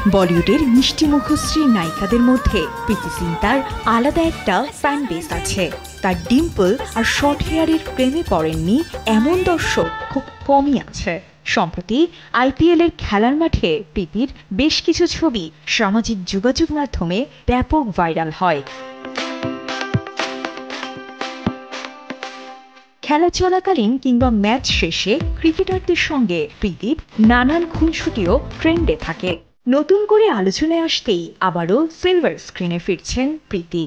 বলিউডের মিষ্টি মুখশ্রী নায়িকাদের মধ্যে প্রীতি জিন্টার আলাদা একটা ফ্যান বেস আছে। তার ডিম্পল আর শর্ট হেয়ারের প্রেমে পড়েননি এমন দর্শক খুব কমই আছে। সম্প্রতি IPL এর খেলার মাঠে প্রীতির বেশ কিছু ছবি সামাজিক যোগাযোগ মাধ্যমে ব্যাপক ভাইরাল হয়। খেলা চলাকালীন কিংবা ম্যাচ শেষে ক্রিকেটারদের সঙ্গে প্রীতির নানান খুনসুটিও ট্রেন্ডে থাকে। নতুন করে আলোচনায় আসতেই আবারও সিলভার স্ক্রিনে ফিরছেন প্রীতি।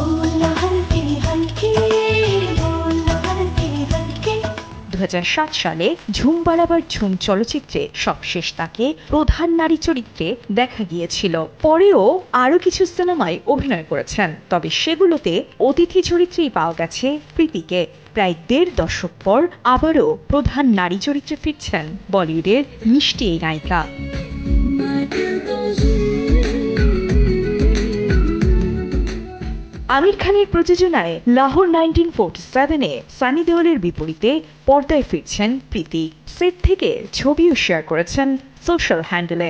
2007 সালে ঝুম বাড়াবার ঝুম চলচ্চিত্রে সবশেষ তাকে প্রধান নারী চরিত্রে দেখা গিয়েছিল। পরেও আরও কিছু সিনেমায় অভিনয় করেছেন, তবে সেগুলোতে অতিথি চরিত্রেই পাওয়া গেছে প্রীতিকে। প্রায় 1.5 দশক পর আবারও প্রধান নারী চরিত্রে ফিরছেন বলিউডের মিষ্টি এই নায়িকা। আমির খানের প্রযোজনায় লাহোর 1947-এ সানি দেওলের বিপরীতে পর্দায় ফিরছেন প্রীতি। সেট থেকে ছবিও শেয়ার করেছেন সোশ্যাল হ্যান্ডেলে।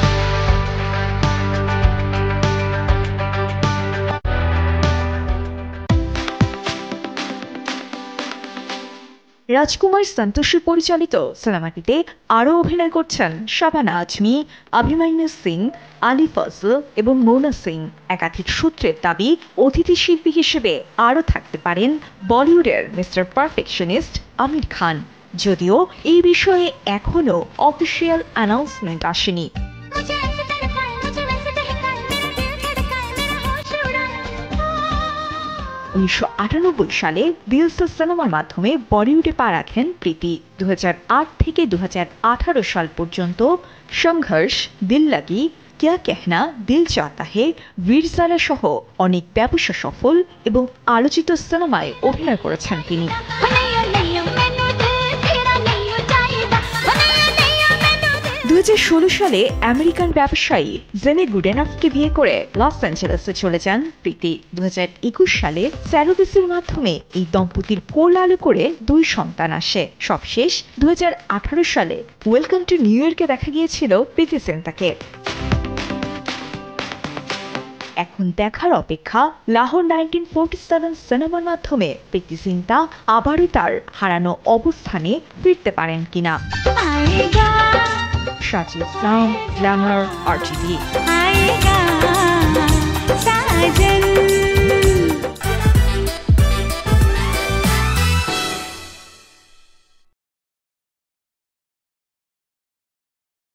রাজকুমার সন্তোষী পরিচালিত সিনেমাটিতে আরও অভিনয় করছেন শাবানা আজমি, অভিমন্যু সিং, আলী ফজল এবং মোনা সিং। একাধিক সূত্রের দাবি, অতিথি শিল্পী হিসেবে আরও থাকতে পারেন বলিউডের মিস্টার পারফেকশনিস্ট আমির খান, যদিও এই বিষয়ে এখনও অফিসিয়াল অ্যানাউন্সমেন্ট আসেনি। 1998 সালে দিল সে সিনেমার মাধ্যমে বলিউডে পা রাখেন প্রীতি। 2008 থেকে 2018 সাল পর্যন্ত সংঘর্ষ, দিল লাগি, क्या कहना, दिल चाहता है, वीर ज़ारा সহ অনেক ব্যবসা সফল এবং আলোচিত সিনেমায় অভিনয় করেছেন তিনি। 2016 সালে আমেরিকান ব্যবসায়ী জেনে গুডেনফকে বিয়ে করে লস অ্যাঞ্জেলেসে চলে যান প্রীতি। 2021 সালে স্যারোগেসির মাধ্যমে এই দম্পতির কোল আলো করে 2 সন্তান আসে। সবশেষ 2018 সালে ওয়েলকাম টু নিউ ইয়র্কে দেখা গিয়েছিল প্রীতি জিন্টাকে। এখন দেখার অপেক্ষা লাহোর 1947 সিনেমার মাধ্যমে প্রীতি জিন্টা আবারও তার হারানো অবস্থানে ফিরতে পারেন কিনা। Shakil Islam, glamour, RTV।